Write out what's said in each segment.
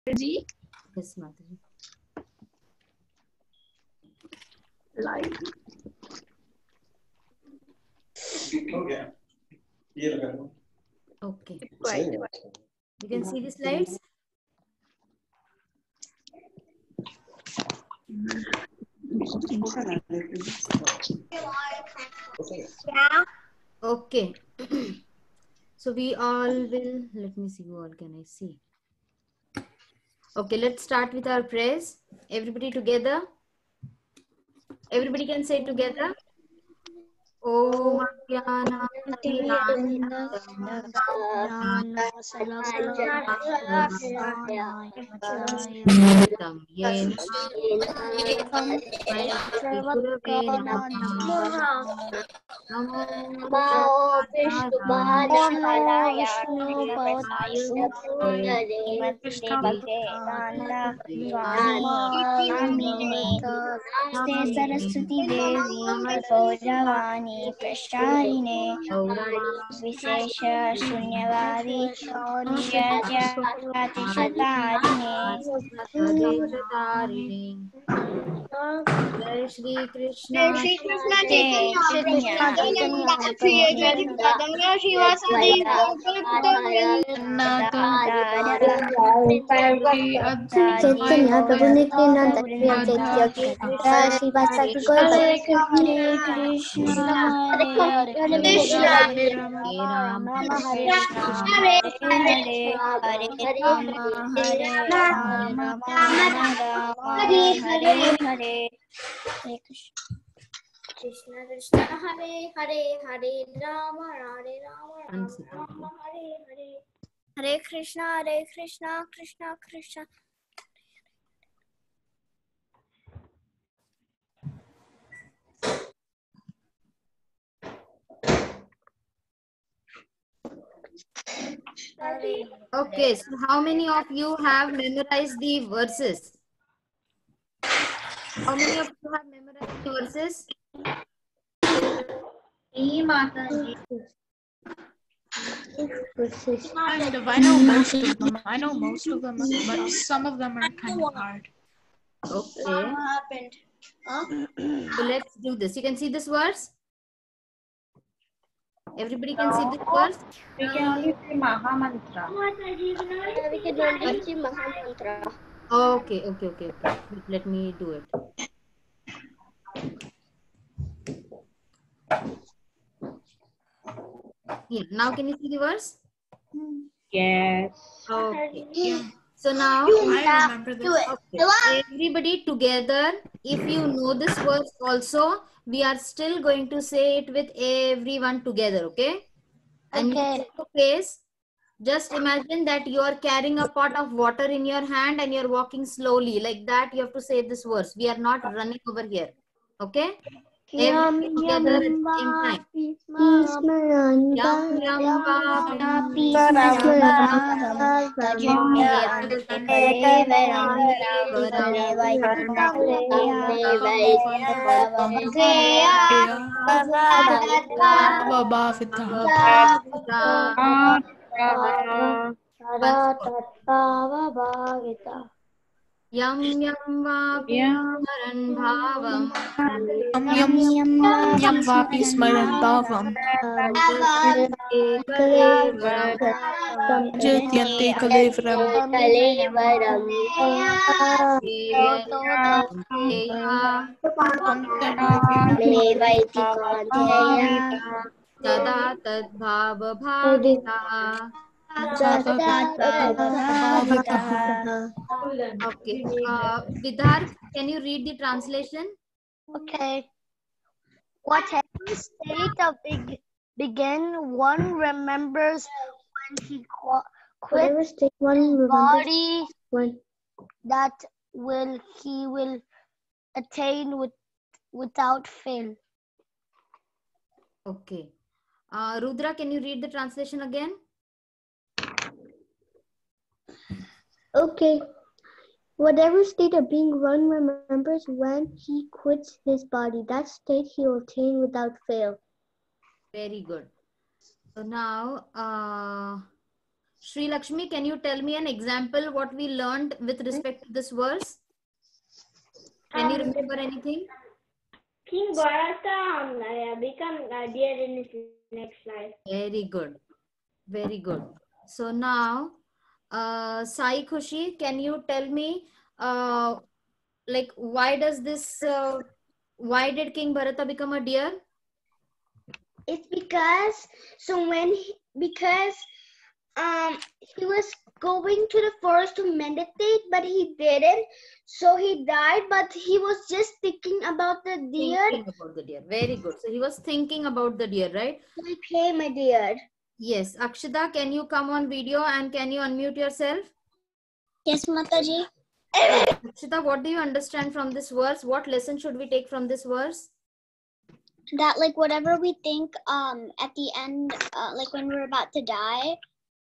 जी Yes, Mataji. Light हो गया ये लगा दो Okay. Quite You can see the slides. Okay. So we all will, let me see, who all can I see? Okay, let's start with our prayers. Everybody together. Everybody can say together. Om नमस्ते सरस्वती देवी गौरवाणी प्रचारिणे विशेष शून्यवादी Namaste. Jai Shri Krishna. Shri Krishna Chaitanya Chaitanya Prabhu Nityanand श्रीवासादि Gaur Hare Krishna Hare Hey Ram, Hare Hare Ram Hare Hare Krishna Krishna Hare Hare Hare Ram Hare Ram One second. Hare Hare Hare Krishna Krishna Krishna Okay, so how many of you have memorized the verses? How many of you have memorized the verses? kind of. I know most of them. But some of them are kind of hard. Okay. happened? So let's do this. You can see this verse? Everybody can see this verse? We can only say Maha Mantra. We can only see Mahamantra. Okay. Let me do it. Yeah. Now can you see the verse? Yes. Okay. Yeah, So now, I remember this. okay, everybody together, if you know this verse also, we are still going to say it with everyone together, okay? And you Okay. check your face. Just imagine that you are carrying a pot of water in your hand and you're walking slowly. Like that, you have to say this verse. We are not running over here. Okay? Everybody together at the same time. Yam yam vapi Yam yam vapi smaran bhavam Yam vapi smaran bhavam Jatyante kalevaram Tada tad bhava bhavita. Okay. Vidharth, can you read the translation? Okay. Whatever state of begin, one remembers when he quits his body that he will attain without fail. Okay. Rudra, can you read the translation again? Okay. Whatever state of being one remembers when he quits his body, that state he will attain without fail. Very good. So now, Sri Lakshmi, can you tell me an example what we learned with respect to this verse? Can you remember anything? King Bharata become dear in his next life. Very good. Very good. So now, Sai Khushi, can you tell me, like, why does this, why did King Bharata become a deer? It's because because he was going to the forest to meditate, but he didn't. So he died, but he was just thinking about the deer. Thinking about the deer. Very good. So he was thinking about the deer, right? So he became a deer. Yes. Akshita, can you come on video and can you unmute yourself? Yes, Mataji. Akshita, what do you understand from this verse? What lesson should we take from this verse? That like whatever we think at the end, like when we're about to die,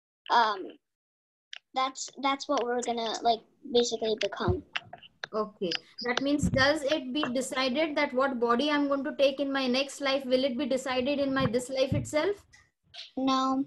that's what we're gonna like basically become. Okay. That means, does it be decided that what body I'm going to take in my next life? Will it be decided in my this life itself? No.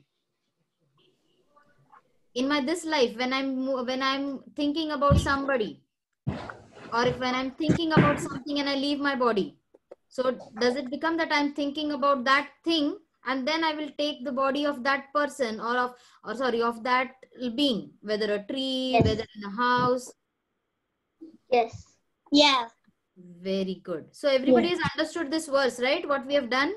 In my this life, when I'm thinking about somebody, or if when I'm thinking about something and I leave my body, so does it become that I'm thinking about that thing and then I will take the body of that person of that being, whether a tree, Yes. whether in a house? Yes. Yeah. Very good. So everybody has understood this verse, right? What we have done?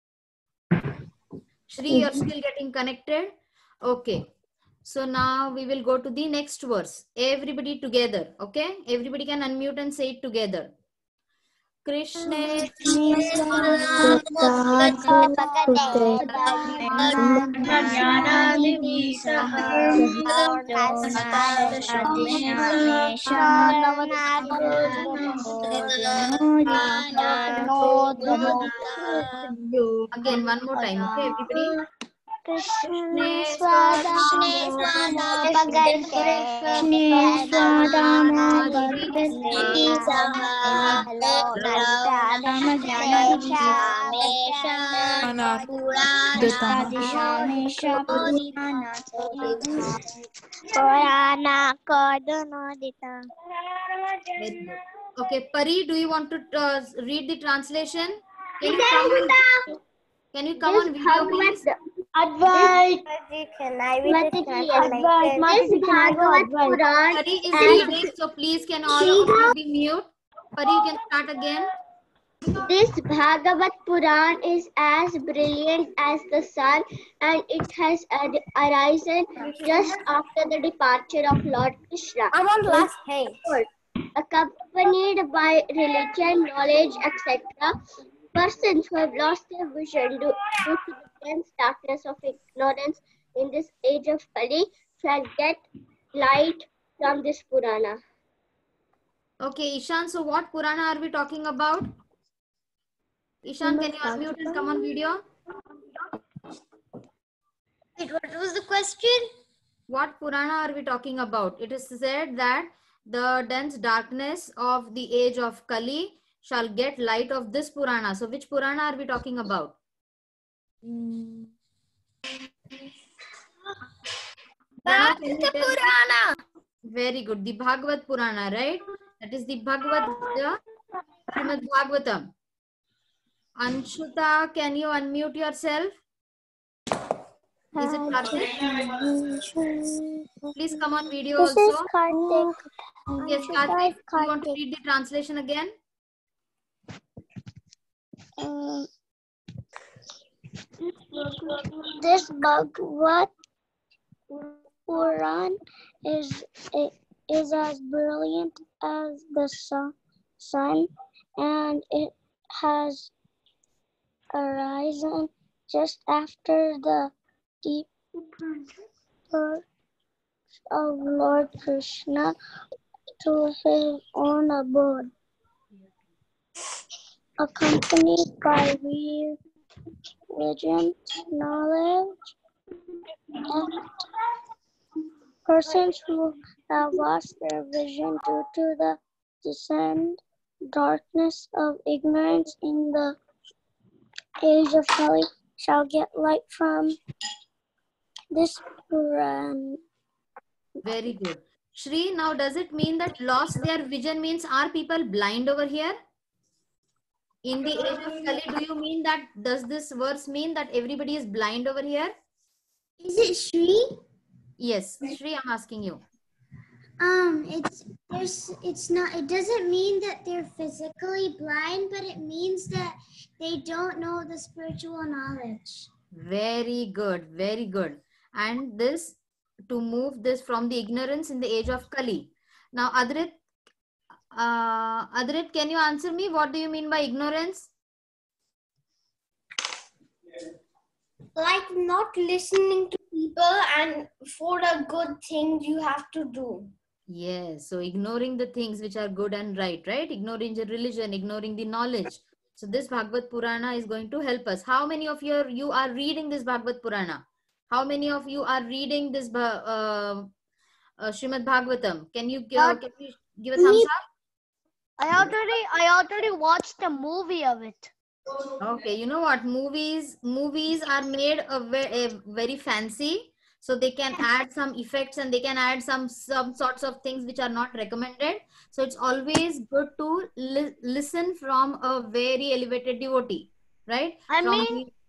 Shri, you're still getting connected? Okay. So now we will go to the next verse. Everybody together. Okay. Everybody can unmute and say it together. Krishna Again, one more time. Okay, everybody. Okay, Pari, do you want to read the translation? Can you come on video, please? Advait. Can I This Bhagavad Puran Pari is reading, so please can all of you be mute. Pari, you can start again. This Bhagavad Puran is as brilliant as the sun, and it has arisen just after the departure of Lord Krishna. I'm on the last page. Accompanied by religion, knowledge, etc. Persons who have lost their vision due to the dense darkness of ignorance in this age of Kali shall get light from this Purana. Okay, Ishan, so what Purana are we talking about? Ishan, can you unmute and come on video? Wait, what was the question? What Purana are we talking about? It is said that the dense darkness of the age of Kali shall get light of this Purana. So which Purana are we talking about? Bhagavad Purana. Very good. The Bhagavad Purana, right? That is the Bhagavad Gita, Srimad Bhagavatam. Anshuta, can you unmute yourself? Is it Karthik? Please come on video also. This is Karthik. Yes, Karthik, you want to read the translation again? This Bhagavad Puran is as brilliant as the sun, and it has arisen just after the departure of Lord Krishna to his own abode, accompanied by religion, knowledge, and persons who have lost their vision due to the descent darkness of ignorance in the age of Kali shall get light from this Puran. Very good. Shri, now does it mean that lost their vision means are people blind over here? In the age of Kali, do you mean that, does this verse mean that everybody is blind over here? Is it Shri? Yes, Shri, I'm asking you. It's not, it doesn't mean that they're physically blind, but it means that they don't know the spiritual knowledge. Very good, very good. And this, to move this from the ignorance in the age of Kali. Now, Adrit, can you answer me? What do you mean by ignorance? Like not listening to people, and for the good things you have to do. Yes, so ignoring the things which are good and right? Ignoring the religion, ignoring the knowledge. So this Bhagavad Purana is going to help us. How many of you are reading this Bhagavad Purana? How many of you are reading this Srimad Bhagavatam? Can you give a thumbs up? I already watched the movie of it. Okay, you know what? Movies are made very fancy. So they can add some effects and they can add some sorts of things which are not recommended. So it's always good to listen from a very elevated devotee, right? I I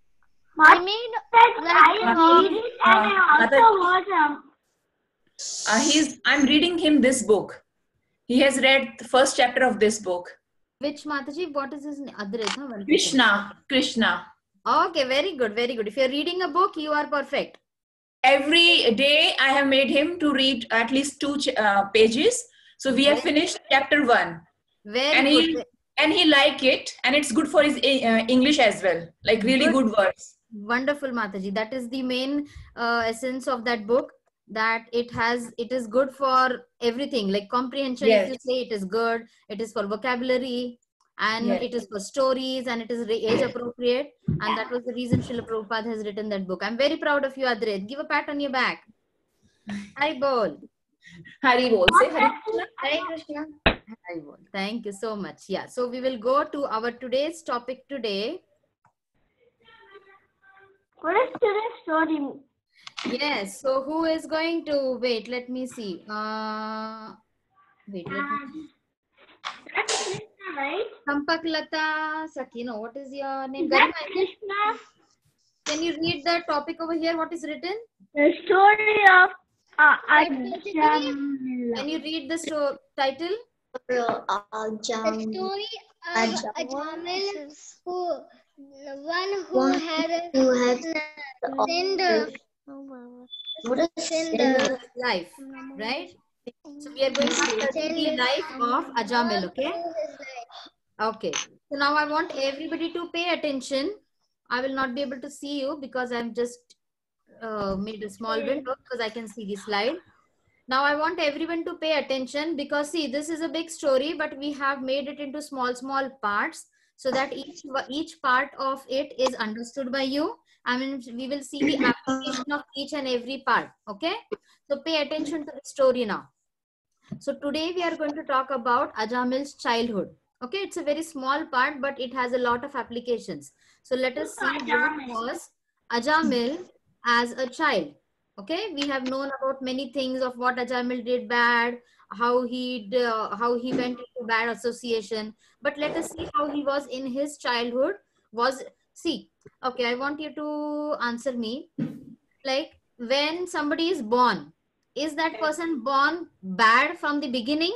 also I'm reading him this book. He has read the first chapter of this book. Which Mataji? What is his name? Adrit, Krishna. Okay, very good, very good. If you're reading a book, you are perfect. Every day I have made him to read at least 2 pages. So we have finished chapter 1. Very good. And he like it, and it's good for his English as well. Like really good words. Wonderful, Mataji. That is the main essence of that book. That it is good for everything, like comprehension. Yes. If you say it is good, it is for vocabulary, and Yes. it is for stories, and it is age appropriate. And that was the reason Srila Prabhupada has written that book. I'm very proud of you, Adrit. Give a pat on your back. Hari bol. Hari bol. Say Hari Krishna. Hare Krishna. Hari bol. Thank you so much. Yeah. So we will go to our today's topic today. What is today's story? Yes. So who is going to wait? Let me see. Wait. Let me. That's Krishna, right? Sampaklata Sakino. What is your name? That's Garima, Krishna. can you read the topic over here? What is written? The story of Can you read the title? The story of Ajamil, who had sinned Life, right? So we are going to study the life of Ajamil, okay? Okay. So now I want everybody to pay attention. I will not be able to see you because I'm just made a small window because I can see the slide. Now I want everyone to pay attention because see, this is a big story, but we have made it into small parts so that each part of it is understood by you. I mean, we will see the application of each and every part. Okay. So pay attention to the story now. So today we are going to talk about Ajamil's childhood. Okay. It's a very small part, but it has a lot of applications. So let us see what was Ajamil as a child. Okay, we have known about many things of what Ajamil did bad, how he went into bad association. But let us see how he was in his childhood. Okay, I want you to answer me. Like when somebody is born, is that person born bad from the beginning?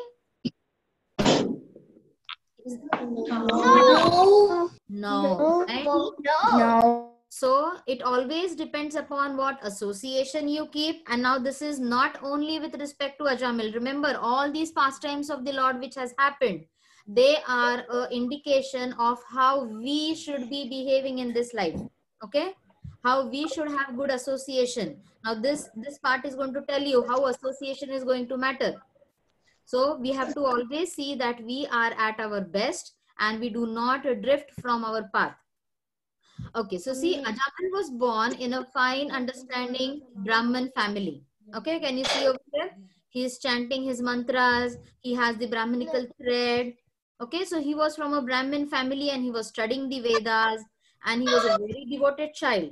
No. Right? No. So it always depends upon what association you keep. And now this is not only with respect to Ajamil. Remember, all these pastimes of the Lord which has happened, they are an indication of how we should be behaving in this life. Okay? How we should have good association. Now this part is going to tell you how association is going to matter. So we have to always see that we are at our best and we do not drift from our path. Okay, so see, Ajamil was born in a fine, understanding Brahmin family. Okay, can you see over here? He is chanting his mantras. He has the Brahminical thread. Okay, so he was from a Brahmin family and he was studying the Vedas and he was a very devoted child.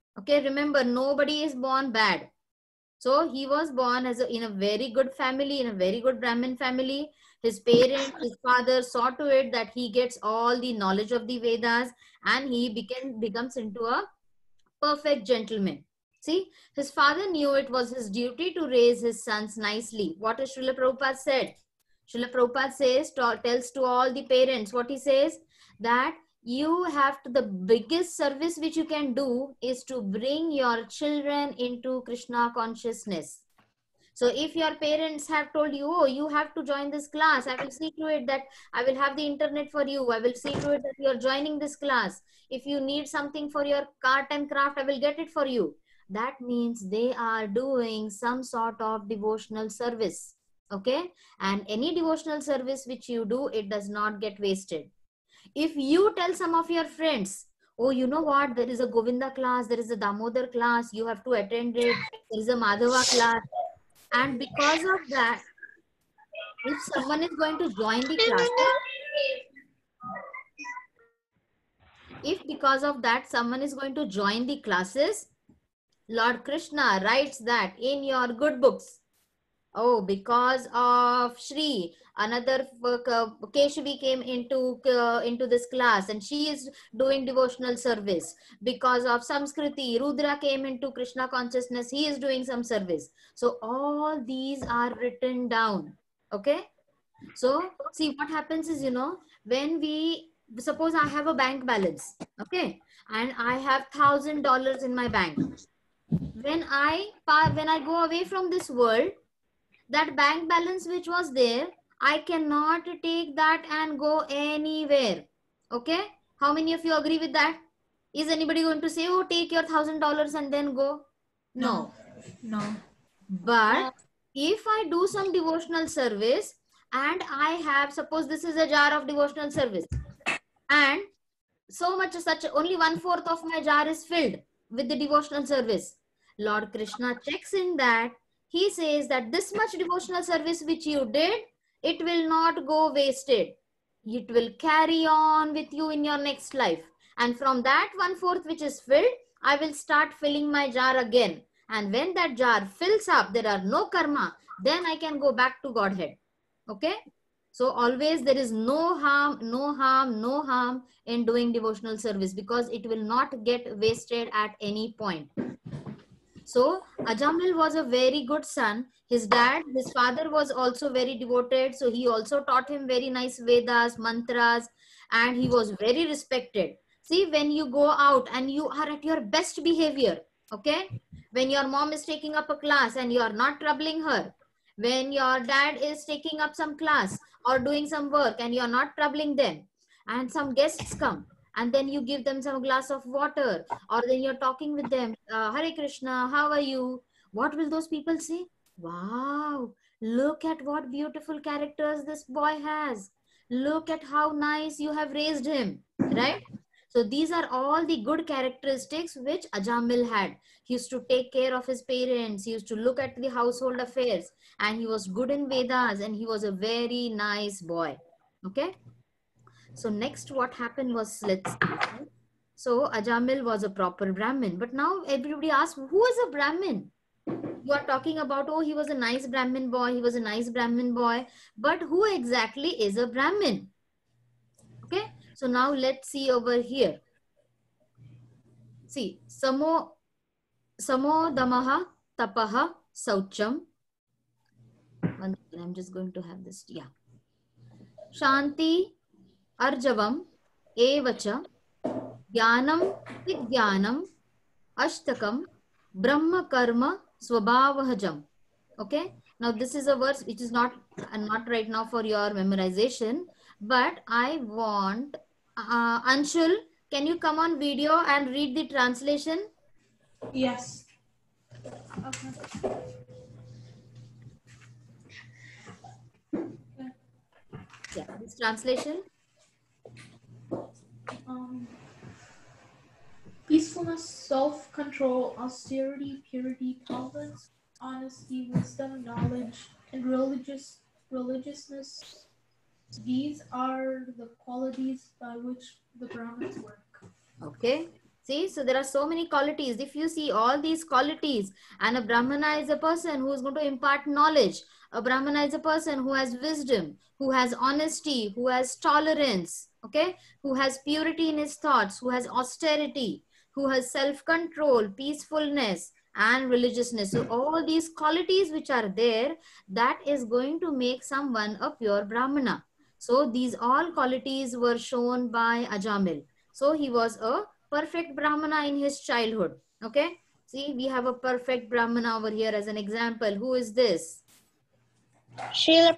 Okay, remember, nobody is born bad. So he was born as in a very good family, in a very good Brahmin family. His parents, his father saw to it that he gets all the knowledge of the Vedas, and he becomes into a perfect gentleman. See, his father knew it was his duty to raise his sons nicely. What has Srila Prabhupada said? Srila Prabhupada says, tells to all the parents, what he says, that you have to, the biggest service which you can do is to bring your children into Krishna consciousness. So if your parents have told you, oh, you have to join this class, I will see to it that I will have the internet for you. I will see to it that you are joining this class. If you need something for your art and craft, I will get it for you. That means they are doing some sort of devotional service. Okay. And any devotional service which you do, it does not get wasted. If you tell some of your friends, oh, you know what, there is a Govinda class, there is a Damodar class, you have to attend it, there is a Madhava class. And because of that, if someone is going to join the classes, if because of that someone is going to join the classes, Lord Krishna writes that in your good books. Oh, because of Shri, another Keshavi came into this class and she is doing devotional service. Because of Samskriti, Rudra came into Krishna consciousness, he is doing some service. So all these are written down. Okay. So see what happens is, you know, when we, suppose I have a bank balance, okay, and I have $1,000 in my bank. When I go away from this world, that bank balance which was there, I cannot take that and go anywhere. Okay. How many of you agree with that? Is anybody going to say, oh, take your $1,000 and then go? No. No. But if I do some devotional service and I have, suppose this is a jar of devotional service, and so much such only 1/4 of my jar is filled with the devotional service, Lord Krishna checks in that. He says that this much devotional service which you did, it will not go wasted. It will carry on with you in your next life. And from that 1/4 which is filled, I will start filling my jar again. And when that jar fills up, there are no karma, then I can go back to Godhead. Okay. So always there is no harm in doing devotional service, because it will not get wasted at any point. So Ajamil was a very good son. His father was also very devoted. So he also taught him very nice Vedas, mantras, and he was very respected. See, when you go out and you are at your best behavior, okay, when your mom is taking up a class and you are not troubling her, when your dad is taking up some class or doing some work and you are not troubling them, and some guests come, and then you give them some glass of water, or then you're talking with them, Hare Krishna, how are you? What will those people say? Wow, look at what beautiful characters this boy has. Look at how nice you have raised him, right? So these are all the good characteristics which Ajamil had. He used to take care of his parents. He used to look at the household affairs, and he was good in Vedas, and he was a very nice boy. Okay. So next what happened was, let's see. So Ajamil was a proper Brahmin. But now everybody asks, who is a Brahmin? You are talking about, oh, he was a nice Brahmin boy. He was a nice Brahmin boy. But who exactly is a Brahmin? Okay. So now let's see over here. See, Samo Damaha Tapaha Saucham. I'm just going to have this. Yeah. Shanti Arjavam Evacha Jnanam Vijnanam Ashtakam Brahma Karma Swabhavahajam. Okay. Now this is a verse which is not right now for your memorization, but I want Anshul, can you come on video and read the translation? Yes. Okay. Yeah, this translation. Peacefulness, self-control, austerity, purity, tolerance, honesty, wisdom, knowledge, and religiousness. These are the qualities by which the Brahmins work. Okay. See, so there are so many qualities. If you see all these qualities, and a Brahmana is a person who is going to impart knowledge. A Brahmana is a person who has wisdom, who has honesty, who has tolerance, okay, who has purity in his thoughts, who has austerity, who has self-control, peacefulness, and religiousness. So all these qualities which are there, that is going to make someone a pure Brahmana. So these all qualities were shown by Ajamil. So he was a perfect Brahmana in his childhood. Okay. See, we have a perfect Brahmana over here as an example. Who is this? Srila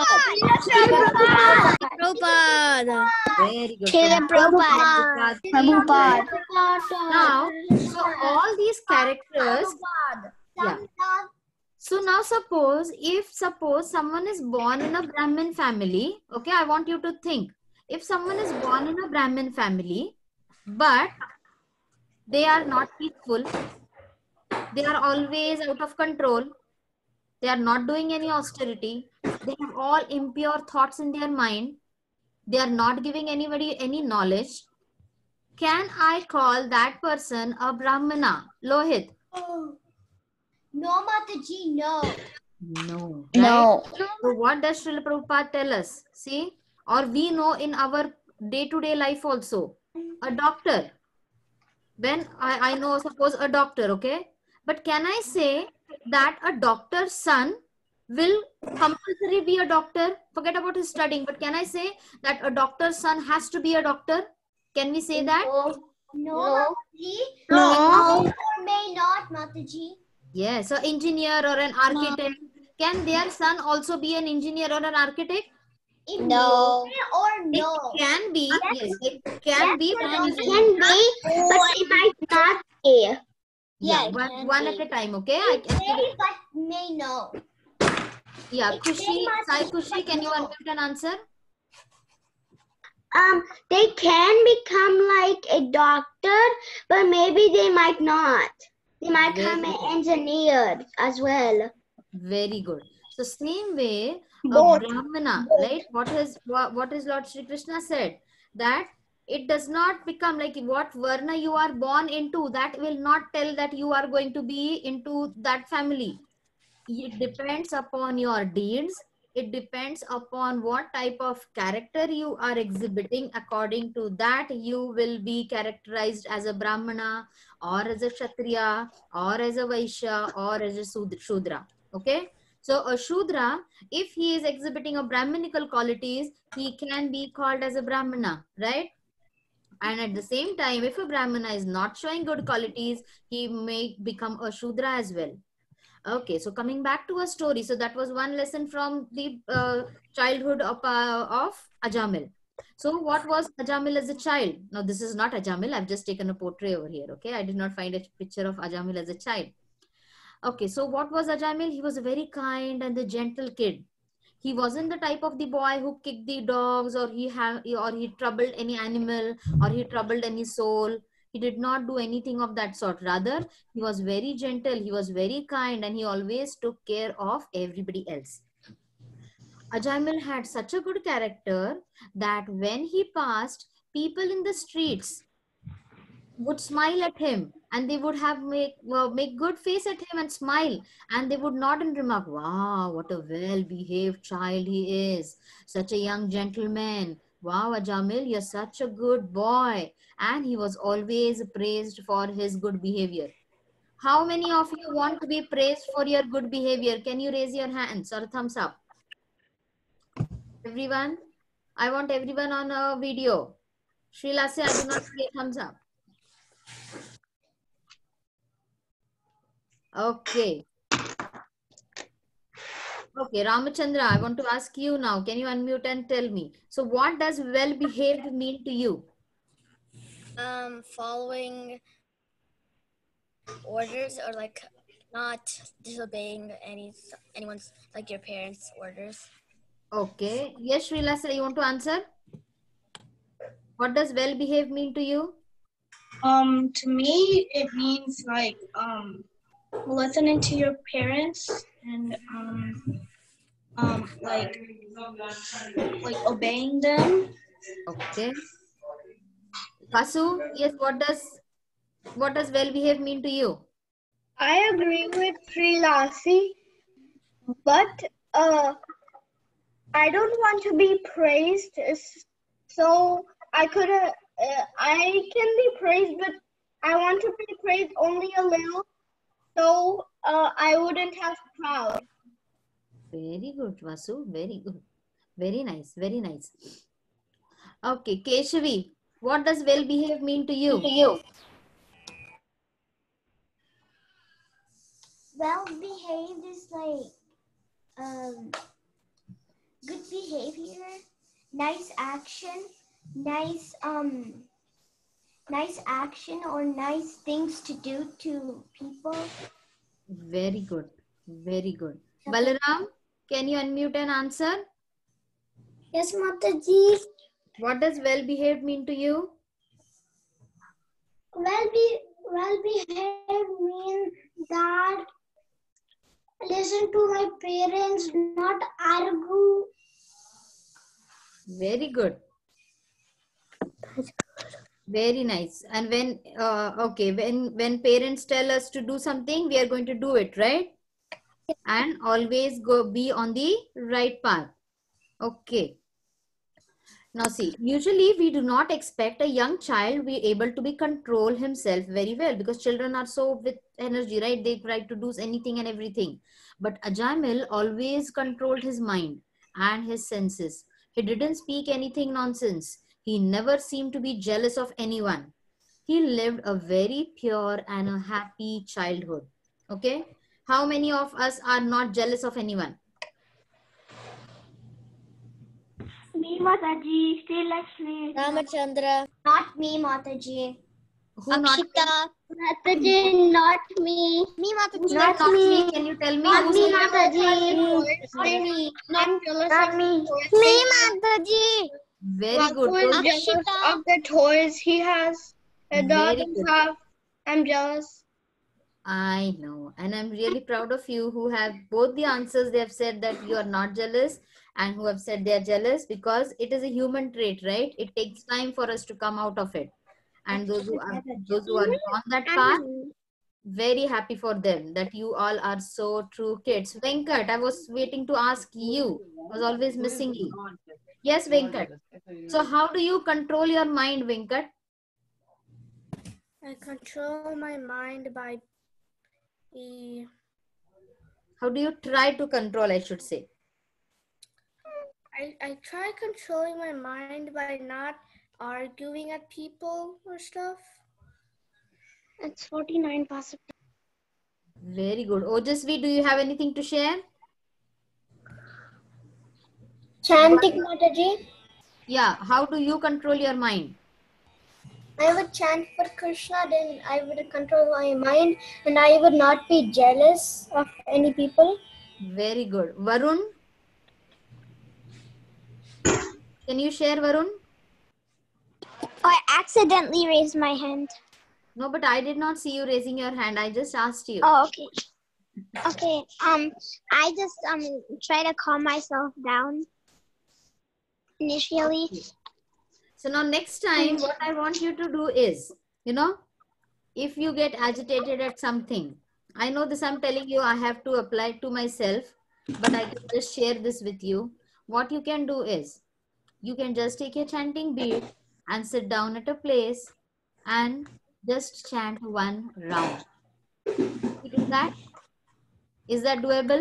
Prabhupada. Prabhupada. Very good. Srila Prabhupada. Prabhupada. Now, so all these characters. Yeah. So now suppose someone is born in a Brahmin family. Okay, I want you to think. If someone is born in a Brahmin family, but they are not peaceful, they are always out of control, they are not doing any austerity, they have all impure thoughts in their mind, they are not giving anybody any knowledge, can I call that person a Brahmana? Lohit? No, Mataji, no. No. Right? No. So what does Srila Prabhupada tell us? See, or we know in our day-to-day life also. A doctor. When I know, suppose a doctor, okay? But can I say that a doctor's son will compulsory be a doctor? Forget about his studying. But can I say that a doctor's son has to be a doctor? Can we say that? No, Mataji. No. Or may not, Mataji. Yes, an engineer or an architect. Can their son also be an engineer or an architect? No. Or no. It can be. Yes, it can be. But Can be, but it might not be. yeah, Yeah, one at a time, okay? I can give May, it. but may no. Yeah, It Kushi, may not Sai be, Kushi, but can you no. unmute and answer? They can become like a doctor, but maybe they might not. They might become Very an good. engineer as well. Very good. So same way, a Both. Brahmana, right? What is Lord Shri Krishna said? That it does not become like what Varna you are born into, that will not tell that you are going to be into that family. It depends upon your deeds. It depends upon what type of character you are exhibiting. According to that, you will be characterized as a Brahmana or as a Kshatriya or as a Vaishya or as a Shudra. Okay. So a Shudra, if he is exhibiting a Brahminical qualities, he can be called as a Brahmana, right? And at the same time, if a Brahmana is not showing good qualities, he may become a Shudra as well. Okay, so coming back to a story. So that was one lesson from the childhood of Ajamil. So what was Ajamil as a child? Now this is not Ajamil. I've just taken a portrait over here. Okay, I did not find a picture of Ajamil as a child. Okay, so what was Ajamil? He was a very kind and a gentle kid. He wasn't the type of the boy who kicked the dogs or he troubled any animal or he troubled any soul. He did not do anything of that sort. Rather, he was very gentle, he was very kind, and he always took care of everybody else. Ajamil had such a good character that when he passed, people in the streets would smile at him and they would have make good face at him and smile, and they would nod and remark, wow, what a well-behaved child he is, such a young gentleman, wow, Ajamil, you're such a good boy. And he was always praised for his good behavior. How many of you want to be praised for your good behavior? Can you raise your hands or thumbs up? Everyone? I want everyone on a video. Srila say, I do not see a thumbs up. Okay. Okay, Ramachandra, I want to ask you now. Can you unmute and tell me? So what does well-behaved mean to you? Following orders or like not disobeying anyone's, like your parents' orders. Okay. Yes, Srila, you want to answer? What does well-behaved mean to you? To me, it means like listening to your parents and like obeying them. Okay. Kasu, yes, what does What does well-behaved mean to you? I agree with Srilasi, but I don't want to be praised, so I can be praised, but I want to be praised only a little, so I wouldn't have proud. Very good, Vasu. Very good. Very nice. Very nice. Okay, Keshavi, what does well-behaved mean to you? Well-behaved is like good behavior, nice action, nice action or nice things to do to people. Very good. Very good. Balaram, can you unmute and answer? Yes, Mataji. What does well-behaved mean to you? Well-behaved means that listen to my parents, not argue. Very good. Very nice. And when when parents tell us to do something, we are going to do it, right? And always be on the right path. Okay. Now see, usually we do not expect a young child be able to control himself very well, because children are so with energy, right? They try to do anything and everything. But Ajamil always controlled his mind and his senses. He didn't speak anything nonsense. He never seemed to be jealous of anyone. He lived a very pure and a happy childhood. Okay? How many of us are not jealous of anyone? Me, Mataji, still Lakshmi. Ramachandra. Not me, Mataji. Who not? Mataji, not me. Me, Who Mataji. said not me? Can you tell me? Not Who me, said- Mataji. Not me. Not me. Me, Mataji. Very good. Who is Those- jealous of the toys he has and the Very others good. have? I'm jealous. I know. And I'm really proud of you who have both the answers. They have said that you are not jealous, and who have said they are jealous, because it is a human trait, right? It takes time for us to come out of it. And those who are on that path, very happy for them that you all are so true kids. Venkat, I was waiting to ask you. I was always missing you. Yes, Venkat. So how do you control your mind, Venkat? I control my mind by How do you try to control, I should say? I try controlling my mind by not arguing at people or stuff. It's 49 possible. Very good. Ojasvi, do you have anything to share? Chanting, Mataji. Yeah. How do you control your mind? I would chant for Krishna, then I would control my mind and I would not be jealous of any people. Very good. Varun? Can you share, Varun? I accidentally raised my hand. No, but I did not see you raising your hand. I just asked you. Oh, okay. Okay. I just try to calm myself down initially. So now next time, what I want you to do is, if you get agitated at something, I know this I'm telling you, I have to apply it to myself, but I can just share this with you. What you can do is, you can just take a chanting bead and sit down at a place and just chant one round. You do that? Is that doable?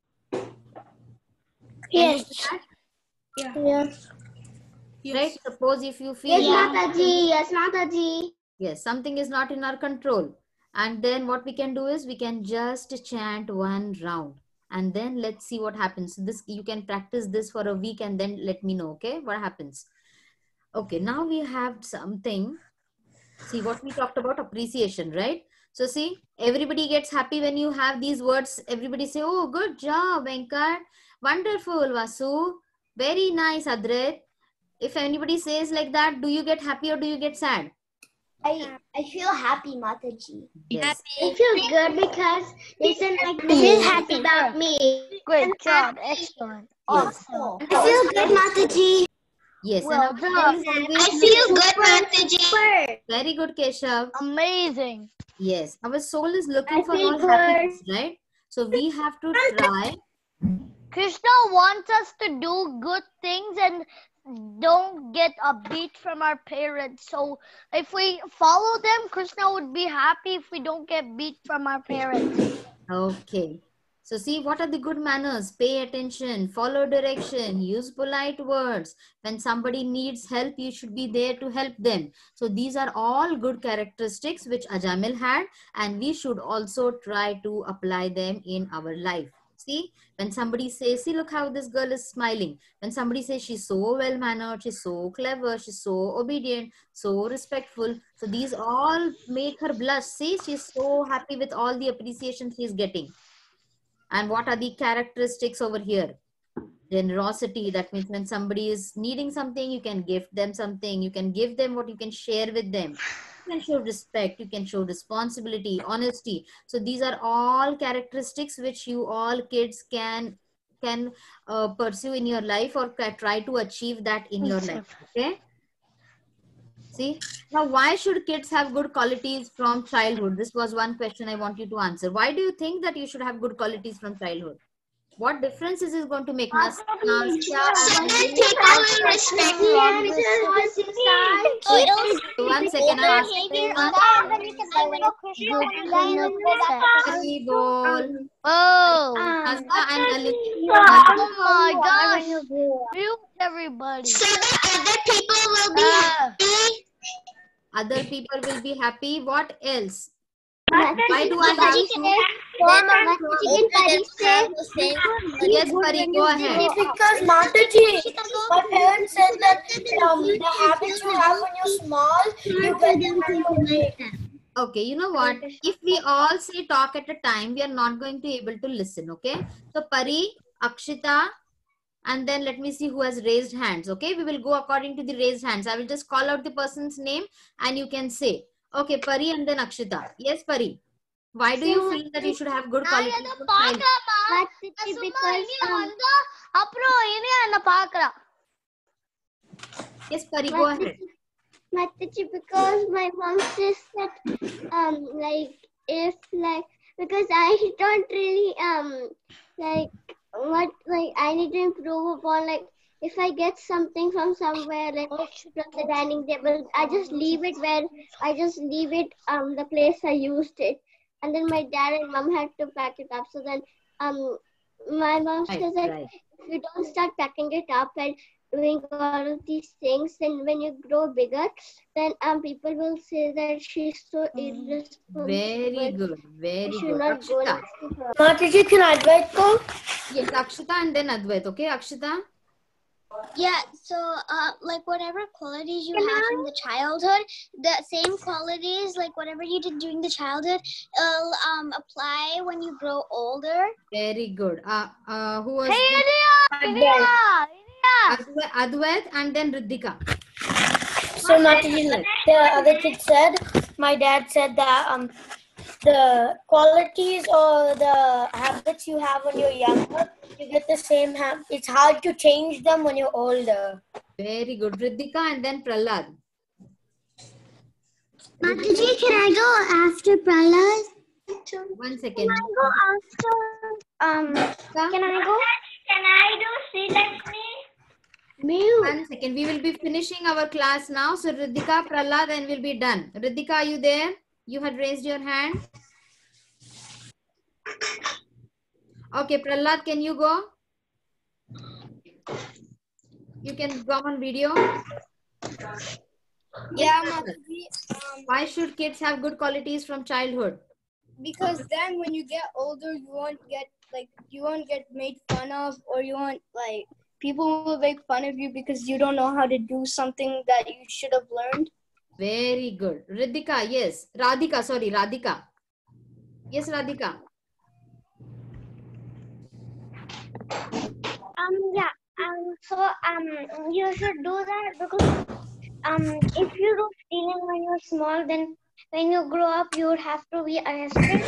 Yes. Yes. Right? Suppose if you feel Mataji. Yes, Mataji. yes, something is not in our control. And then what we can do is we can just chant one round. And then let's see what happens. This you can practice this for a week and then let me know, okay, what happens. Okay, now we have something. See what we talked about, appreciation, right? So see, everybody gets happy when you have these words. Everybody say, oh, good job, Venkat. Wonderful, Vasu. Very nice, Adrit. If anybody says like that, do you get happy or do you get sad? I feel happy, Mataji. Yes. I feel good because they said like this is happy about me. Good job. Excellent. Awesome. I feel good, Mataji. Yes, Well and our soul is done. always I feel looking- good, Mataji. Very good, Keshav. Amazing. Yes, our soul is looking I for feel all good. happiness, right? So we have to try. Krishna wants us to do good things and don't get a beat from our parents. So if we follow them, Krishna would be happy if we don't get beat from our parents. Okay. So see, what are the good manners? Pay attention, follow direction, use polite words. When somebody needs help, you should be there to help them. So these are all good characteristics which Ajamil had, and we should also try to apply them in our life. See, when somebody says, see, look how this girl is smiling. When somebody says she's so well-mannered, she's so clever, she's so obedient, so respectful. So these all make her blush. See, she's so happy with all the appreciation she's getting. And what are the characteristics over here? Generosity. That means when somebody is needing something, you can give them something. You can give them what you can share with them. You can show respect. You can show responsibility, honesty. So these are all characteristics which you all kids can pursue in your life or try to achieve that in your life. Okay. See, now why should kids have good qualities from childhood? This was one question I want you to answer. Why do you think that you should have good qualities from childhood? What difference is it going to make? Take our respect from One second, I'll ask you one. Oh. Oh my gosh. Mute everybody. So the other people will be happy. Other people will be happy. What else? Why do I have to? Yes, Pari, go ahead. Because Mataji, my parents said that the habits you have when you're small, you get them when you're big. Okay, you know what? If we all say talk at a time, we are not going to be able to listen, okay? So Pari, Akshita, and then let me see who has raised hands, okay? We will go according to the raised hands. I will just call out the person's name and you can say. Okay, Pari and then Akshita. Yes, Pari. Why do you feel that you should have good qualities? Yes, Pari, go ahead. Because my mom says that like if like because I don't really like what like I need to improve upon, like if I get something from somewhere like from the dining table, I just leave it the place I used it, and then my dad and mom had to pack it up. So then my mom says that if you don't start packing it up and doing all of these things, and when you grow bigger, then people will say that she's so irresponsible. Very good, very good. Akshita. Mataji, can Advait go? Yes, Akshita and then Advait. Okay, Akshita? Yeah, so like whatever qualities you have in the childhood, the same qualities, like whatever you did during the childhood, apply when you grow older. Very good. Who was Advait and then Riddhika. So Mataji, the other kid said, my dad said that the qualities or the habits you have when you're younger, you get the same habit. It's hard to change them when you're older. Very good. Riddhika and then Prahlad. Mataji, can I go after Prahlad? 1 second. Can I go after Can I do sit like me? 1 second. We will be finishing our class now. So Riddhika, Prahlad, and we'll be done. Riddhika, are you there? You had raised your hand. Okay, Prahlad, can you go? You can go on video. Yeah, Mataji. Why should kids have good qualities from childhood? Because then when you get older, you won't get made fun of, or you won't like people will make fun of you because you don't know how to do something that you should have learned. Very good. Riddhika, yes. Radhika, sorry, Radhika. Yes, Radhika. You should do that because if you do stealing when you're small, then when you grow up, you would have to be arrested.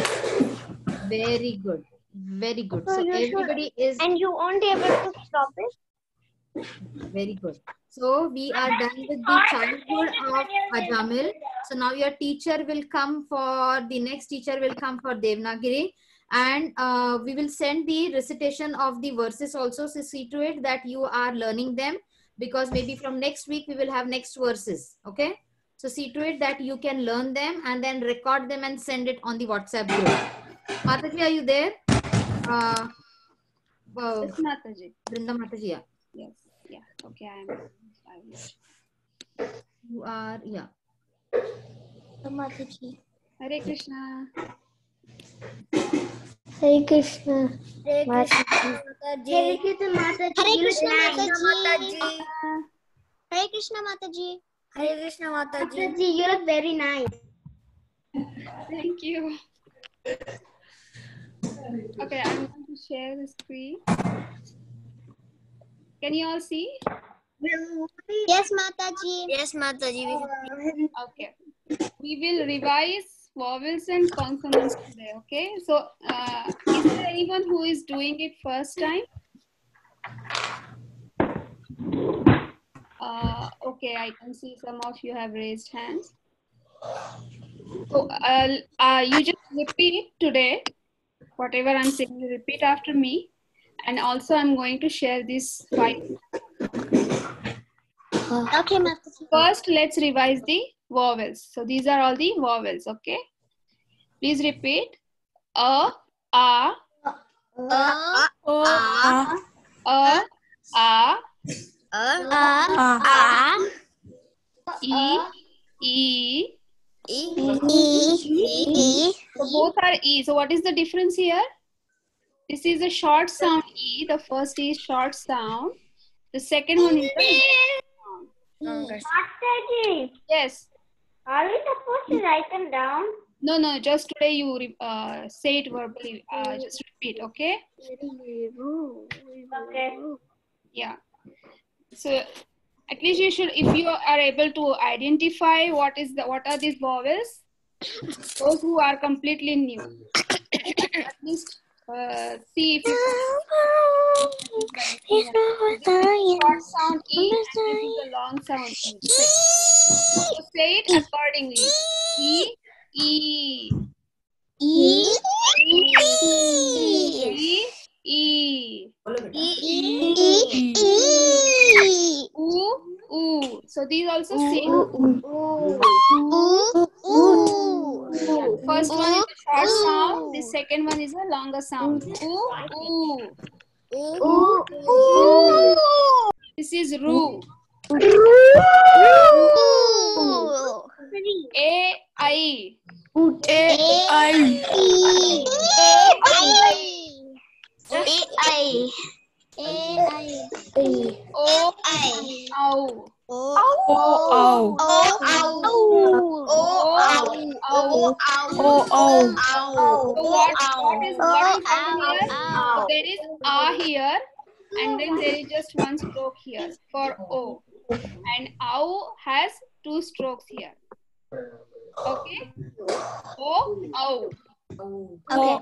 Very good. Very good. So So you everybody should, is... and you won't be able to stop it. Very good. So we are done with the childhood of Ajamil. So now your teacher will come for, the next teacher will come for Devanagari. And we will send the recitation of the verses also. So see to it that you are learning them, because maybe from next week we will have next verses. Okay. So see to it that you can learn them and then record them and send it on the WhatsApp group. Mataji, are you there? Yes, Mataji. Brinda Mataji, yeah. Yes. Yeah. Okay, I will. You are, yeah. Mataji. Hare Krishna. Hare Krishna. Hare Krishna Mataji. Hare Krishna Mataji. Hare Krishna Mataji. Hare Krishna Mataji. Hare Krishna Mataji. Mataji, you look very nice. Thank you. Okay, I'm going to share the screen. Can you all see? Yes, Mataji. Yes, Mataji. Okay. We will revise vowels and consonants today. Okay. So, is there anyone who is doing it first time? Okay, I can see some of you have raised hands. So, you just repeat today. Whatever I'm saying, you repeat after me. And also, I'm going to share this file. Okay, Mataji. First, let's revise the vowels. So, these are all the vowels, okay? Please repeat. A, A, E, So both are E. So what is the difference here? This is a short sound E. The first is short sound. The second one is the sound. Mataji, Yes. are we supposed to write them down? No. Just today you say it verbally. Just repeat, okay? Okay. Yeah. So at least you should, if you are able to identify what are these vowels, those who are completely new, at least see if you short sound E and this is a long sound E. So say it accordingly. Ooh. So these also same. Yeah. First one is a short sound. The second one is a longer sound. Ooh. This is Ru. A-I. So there is A here, and then there is just one stroke here for O, and ow has two strokes here. Okay. O. Okay.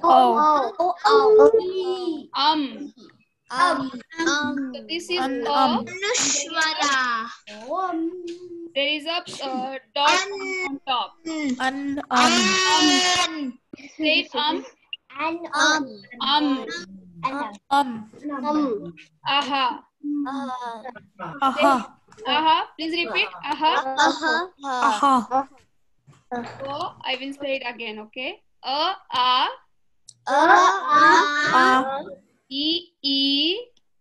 So this is there is a dot on top. Say it, Aha. Aha. Please repeat. Aha. So I will say it again. Okay. E.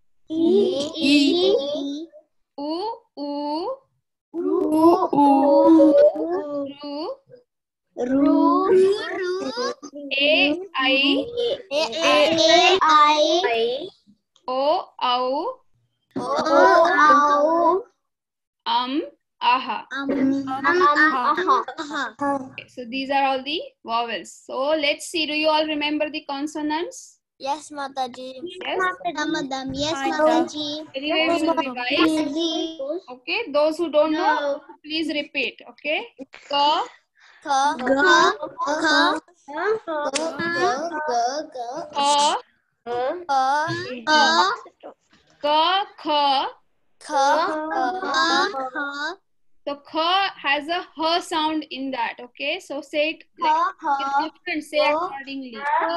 Ru. A-I. O-Au. Aha. Okay, so these are all the vowels. So let's see. Do you all remember the consonants? Yes, Mataji. Yes. Yes, Mataji. Anyway, we will revise. Okay. Those who don't know, please repeat. Okay. Ka. Kha. So kha has a h sound in that. Okay, so say it like it's different. Say accordingly.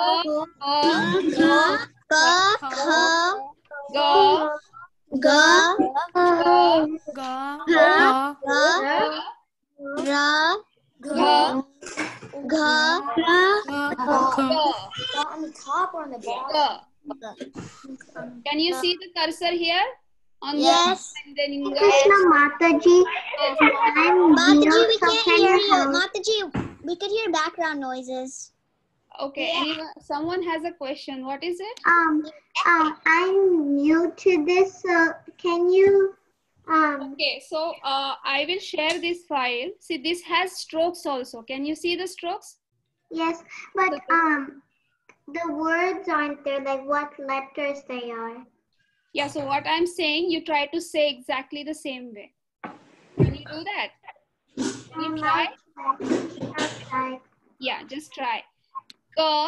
On the top or on the bottom? Can you see the cursor here? On Yes. The, and then Krishna Mataji. Mataji, we can't hear you. Mataji, we could hear background noises. Okay, anyone, someone has a question. What is it? I'm new to this, so can you Okay, so I will share this file. See, this has strokes also. Can you see the strokes? Yes, but the words aren't there, like what letters they are. Yeah, so what I'm saying, you try to say exactly the same way. Can you do that? Can you try? Okay. Yeah, just try. Ka.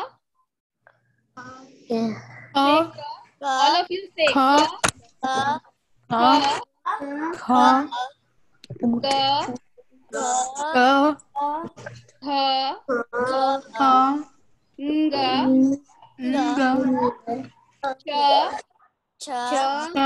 Yeah. Say ka. All of you say ka. Ka. Ka. Ka. Ka. Ha. Nga. Cha.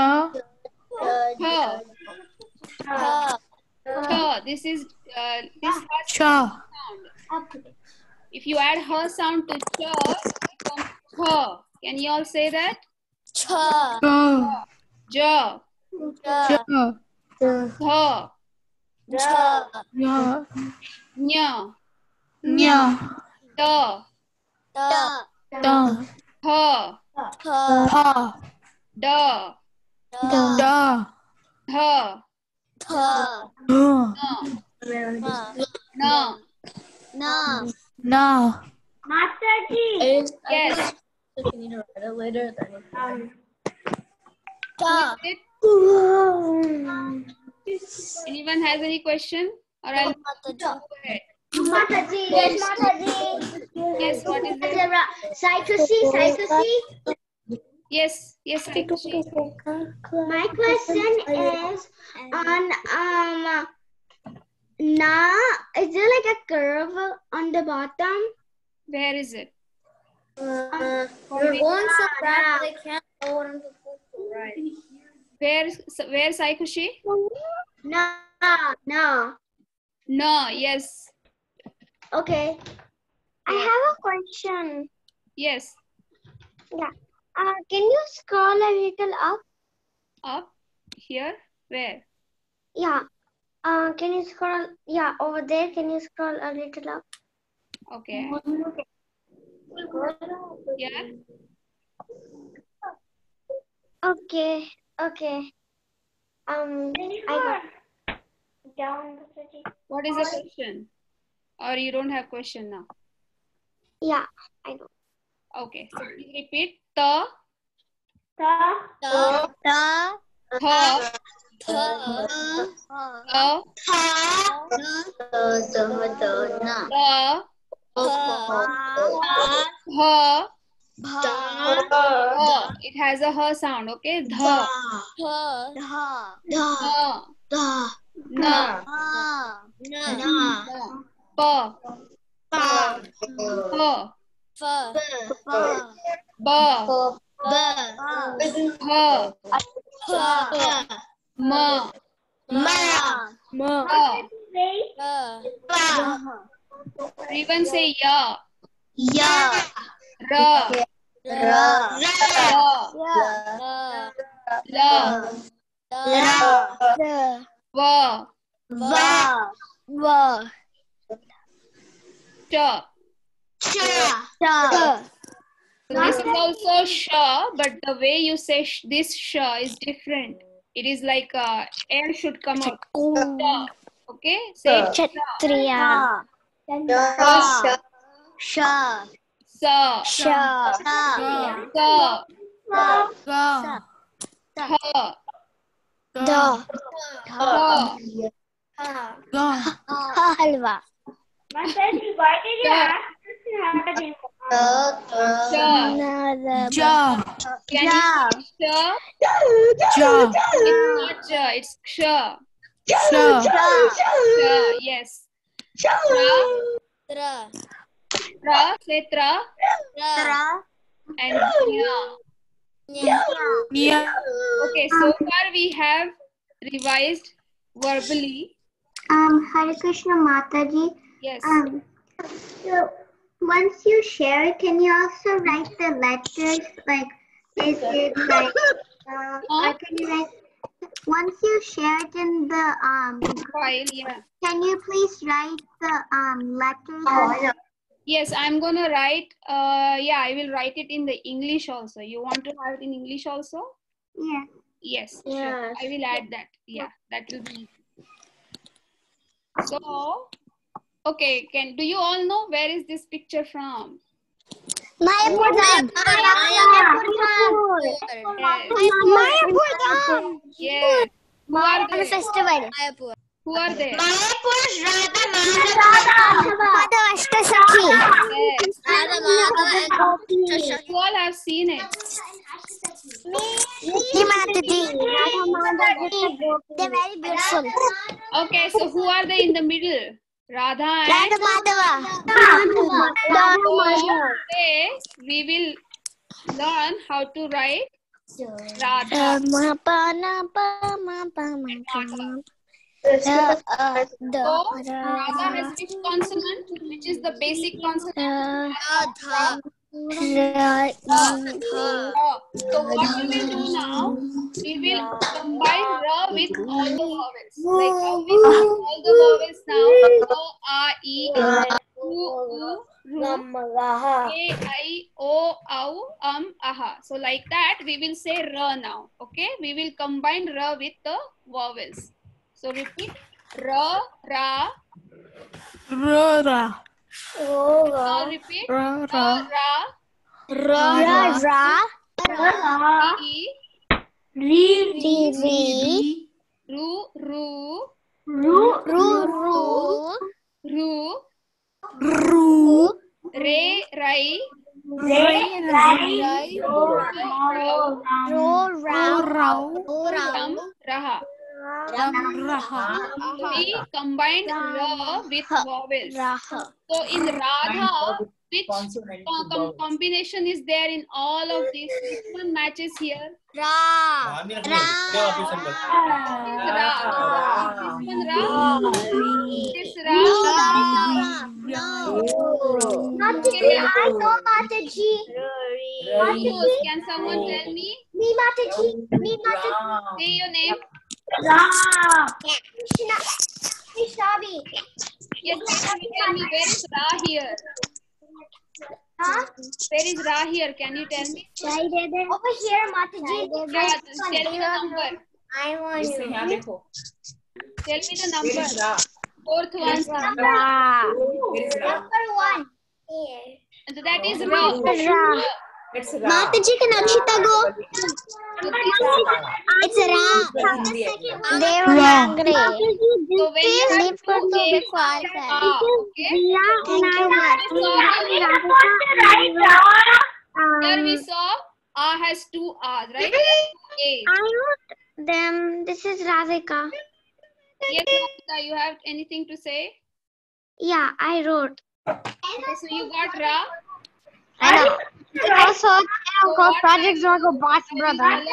Ha. This is this has sound. If you add her sound to cha, it becomes ha. Can you all say that? Cha. Ja. Ja. Tha. Ja. Ja. Nya. Nya. Da. Da. Da. Ha. Ha. Da. Da. Tha. Tha. Na. Na. No. Mataji. Yes. Can you write it later? Anyone has any question? Or I'll go ahead. Mataji. Yes, Mataji. Yes, what is it? Psychosy. Yes, yes, Psychosy. My question is on na. Is there like a curve on the bottom? Where is it? You're going so fast, I can't know what I'm supposed to write. Where Psychosy? No. No, yes. Okay. I have a question. Yes. Yeah. Can you scroll a little up? Up? Here? Where? Yeah. Can you scroll? Yeah, over there. Can you scroll a little up? Okay. Yeah. Okay. I got down. What is the question? Or you don't have question now? Yeah, I do. Okay. So please repeat. Ta. Ta. Ta. Ta. Tha. Ta. Ta. Ta. Ha. It has a ha sound, okay? Dha. Na. Pa. Pa. Ba. Ha. Ma. Everyone say ya. Ra. La. Wa. Cha. This is also sha, but the way you say this sha is different. It is like air should come out. Sha. Okay? Say Kshatriya. Sha. Sa. Sha. Sa. Tha. Da. Halwa. Mataji, why did you ask us to have a Ja. Can you say sh? Ja. It's not ja, it's ksha. Sha. Sha, yes. Tra. Tra, say tra. And nya. Nya. Okay, so far we have revised verbally. Hare Krishna Mataji. Yes. So once you share, can you also write the letters? Like, is it like, or can you write? Once you share it in the file, yeah. Can you please write the letters? Yes, I'm gonna write. Yeah, I will write it in the English also. You want to have it in English also? Yeah. Yes. Sure. I will add that. Yeah, that will be. So, okay. Do you all know where is this picture from? Mayapur. Yes. Who are they? Festival. Who are they? Mayapur's Radha Ashtashakhi. Yes. You all have seen it. They're very beautiful. Okay, so who are they in the middle? Radha and Radha Madhava. Today we will learn how to write Radha. So Radha has which consonant? Which is the basic consonant? Radha. So what we will do now? We will combine ra with all the vowels. Like how we see all the vowels now. O, A, E, U, Ru, A, I, O, Au, Aha. So like that we will say ra now. Okay? We will combine ra with the vowels. So repeat ra, ra. Ra. Now repeat Ra. Ru, re, rai, raha. We combined ra with vowels. So in Radha, which combination is there in all of these? Which one matches here? Ra. This one Ra. This Ra. Mataji. Can someone tell me? Me Mataji. Say your name. Krishnavi. Yes, can you tell me where is Ra here? Where is Ra here? Can you tell me? Over here, Mataji. Yeah, tell me the number. I want you. Tell me the number. Fourth one. Number 1. And that is Ra. Mataji, can Akshita go? It's Ra. They were hungry. So when you have two A's, here we saw A has two A's, right? A. I wrote them. This is Radhika. Yes, Radhika, you have anything to say? Yeah, I wrote. Okay, so you got Ra. I know. Also, Project Zorgo boss brother.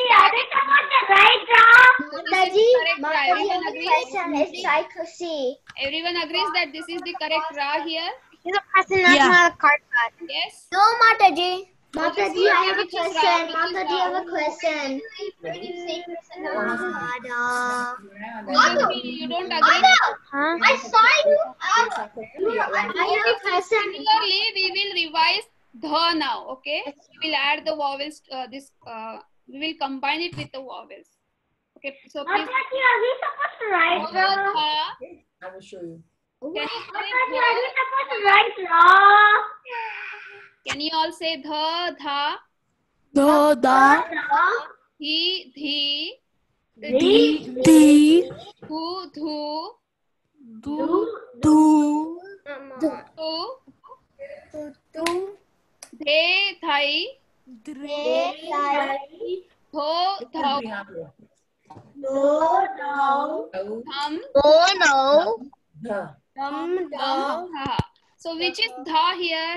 Everyone agrees that this is the correct Ra here? He's a person, not a card cut. Yes? No, Mataji. Mataji, I have a question. Mataji, I have a question. You don't agree? Huh? I saw you. I have a question. Similarly, we will revise dha now, okay? We will add the vowels, we will combine it with the vowels. Okay, so please. Mataji, are we supposed to write I will show you. Mataji, are we supposed to write Ra? Can you all say dha, dha? Dha, dha. Thi, thi. Di, di. Thu, thu. Du, du. Tu. The, thai. Dre, thai. Tho, thou. No, no. Thum. Oh no. Dum, dum. Tha. So which is dha here?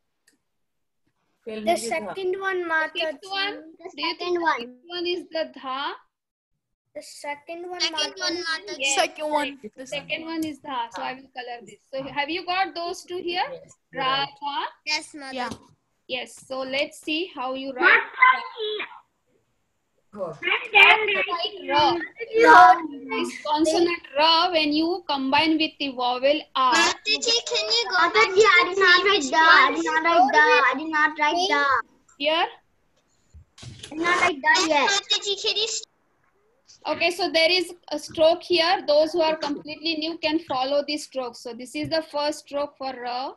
The second one, Mata. Fifth one? The Do you second think one. the fifth one is the dha? The second one, Second one, Mata. Yes, Second one. The second one is dha. So I will color this. So have you got those two here? Ra, dha. Yes, Mata. Yeah. Yes. So let's see how you write. Ra. This consonant ra, when you combine with the vowel a. Mataji, can you go back Mataji, I did not write da. I did not write da. I did not write da. Here. I did not write da yet. Mataji, can you Okay, so there is a stroke here. Those who are completely new can follow this stroke. So this is the first stroke for ra.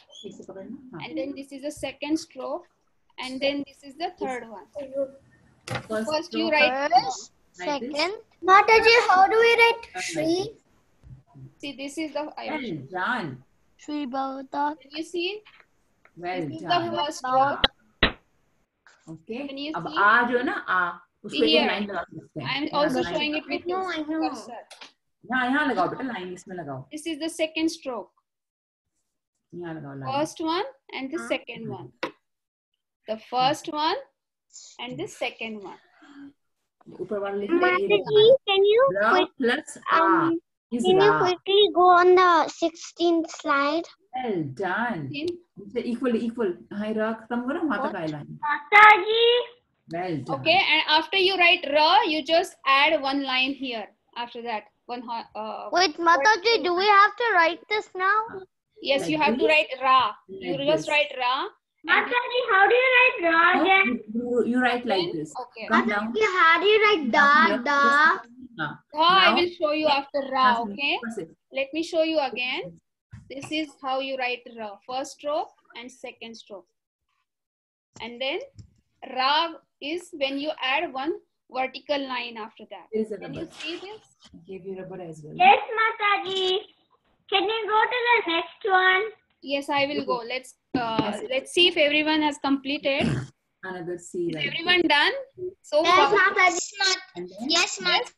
And then this is the second stroke. And then this is the third one. First you write. Second. Mataji, how do we write Shri? See, this is the. Well done. Shri Bhavata. Can you see? Well This is the done. first stroke. Okay. Can you अब see? आ जो है ना आ उसको Here. एक line लगा सकते हैं. I am यहाँ also line showing it with cursor. यहाँ लगाओ बेटा लाइन इसमें लगाओ. This is the second stroke. यहाँ लगाओ line. First one and the second one. The first one and the second one. ऊपर वाला लिख Mataji, can you plus a is can you ra. quickly go on the 16th slide? Well done. Equal. Hi ra खत्म करो माता का line. Mataji. Well done. Okay, and after you write ra, you just add one line here. After that, one. Wait, Mataji, do we have to write this now? Yes, you have to write ra. You just write ra. Mataji, how do you write ra again? You write like this. Okay. Come down. How do you write da, da? I will show you after ra, Now- okay? Let me show you again. This is how you write ra. First stroke and second stroke. And then ra is when you add one vertical line after that. There is a Can you rubber. see this? I gave you rubber as well. Yes, Mataji. Can you go to the next one? Yes, I will go. Let's see if everyone has completed. Another C. Is Like everyone done? So Yes, far? Mataji. And then, Yes, Mata.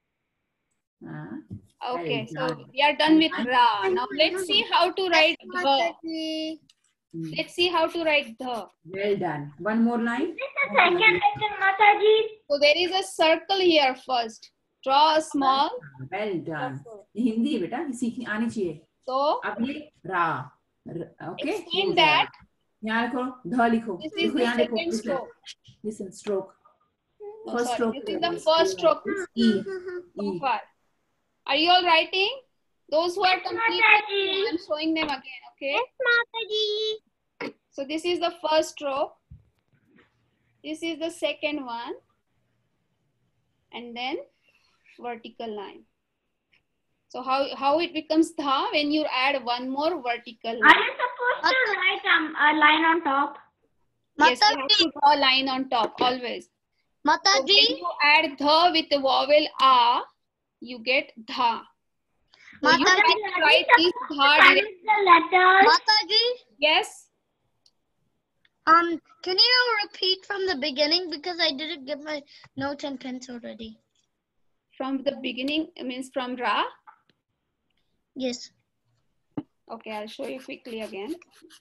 Okay, Well so done. we are done with ra. Now let's see how to write dha. Let's see how to write dha. Well done. One more line. Second lesson, Mataji. So there is a circle here first. Draw a small. Well done. ये हिंदी है बेटा, ये सीखनी आनी चाहिए. So अब ये रा. Okay. explain that. यहाँ लिखो, ध लिखो. This is लिखो the यहाँ लिखो. second stroke. Listen, stroke. No, First sorry, stroke. this is the first stroke. E. So far. Are you all writing? Those who are completed, I'm showing them again. Okay. Yes, Mataji. So this is the first stroke. This is the second one. And then vertical line. So how it becomes dha when you add one more vertical line. Are you supposed to write a line on top? Yes, you have to draw a line on top always. So Mataji, when you add dha with the vowel a, you get dha. So you Mataji, can write this dha directly. The letters. Mataji, Yes. can you repeat from the beginning because I didn't get my notes and pens already. From the beginning means from ra. Yes. Okay, I'll show you quickly again.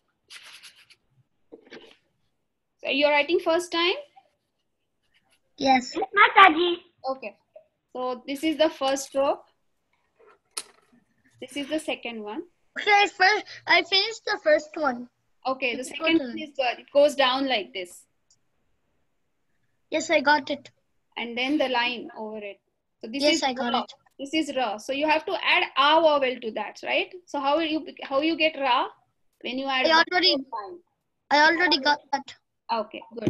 So you're writing first time? Yes. Yes, Mataji. Okay. So this is the first stroke. This is the second one. Okay, I finished the first one. Okay, the It's second good. one is good. It goes down like this. Yes, I got it. And then the line over it. So this Yes, is I got ra. it. This is ra. So you have to add a vowel to that, right? So how you get ra when you add I already got that. Okay, good.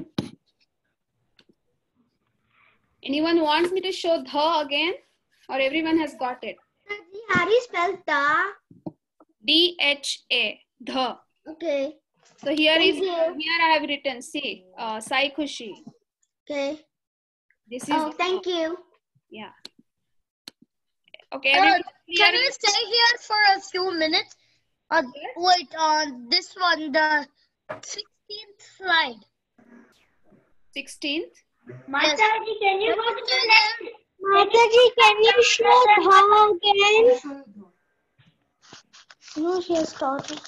Anyone wants me to show dha again, or everyone has got it? How do you spell da? D-H-A, dha. Okay. So here Thank is you. here I have written. See, Sai Khushi. Okay. This is Oh, thank you. yeah. Okay. everyone Can clear? you stay here for a few minutes? Wait, on this one, the 16th slide. 16th. Mataji, can you go to the next? Mataji, can you show Dha again? No, she has started.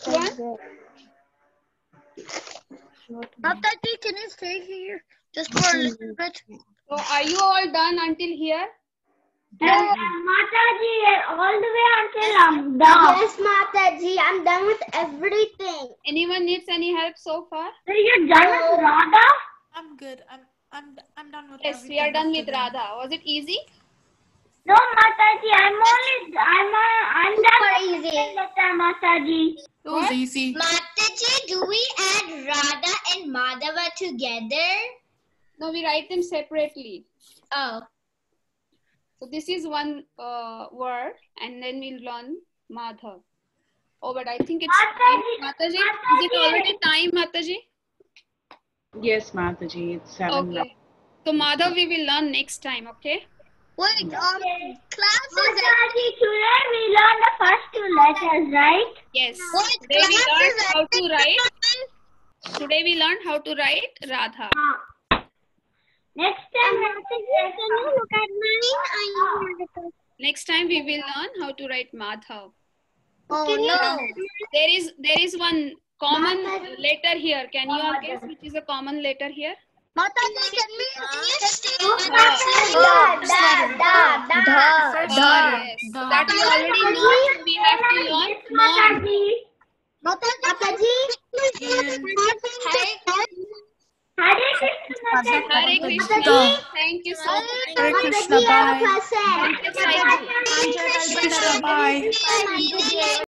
Mataji, can you stay here just for a little bit? So are you all done until here? Mataji, all the way until I'm done. Yes, Mataji, I'm done with everything. Anyone needs any help so far? So you're done with Radha? I'm good. I'm done with Yes, everything. we are done with after that. Radha. Was it easy? No, Mataji, I'm done with the letter, Mataji. It was easy. Mataji, do we add Radha and Madhava together? No, we write them separately. Oh. So this is one word, and then we'll learn Madhav. Oh, but I think it's Mataji. Is it already time, Mataji? Yes, Mataji, it's 7 now. Okay. So Madhav we will learn next time, okay? Wait, class is Mataji, today we learned the first 2 letters, right? Yes. Wait, Today we class learned is how to write. Today we learned how to write Radha. Next time, Mataji, can you look at mine? Next time we will learn how to write Madhav. Oh no. There is one common letter here. Can you all guess which is a common letter here? Mataji, can we Yes. That we already know. We have to learn more. Mataji. Hare Krishna. Thank you so much. Hare Krishna. Bye. Thank you, Sai ji. Bye.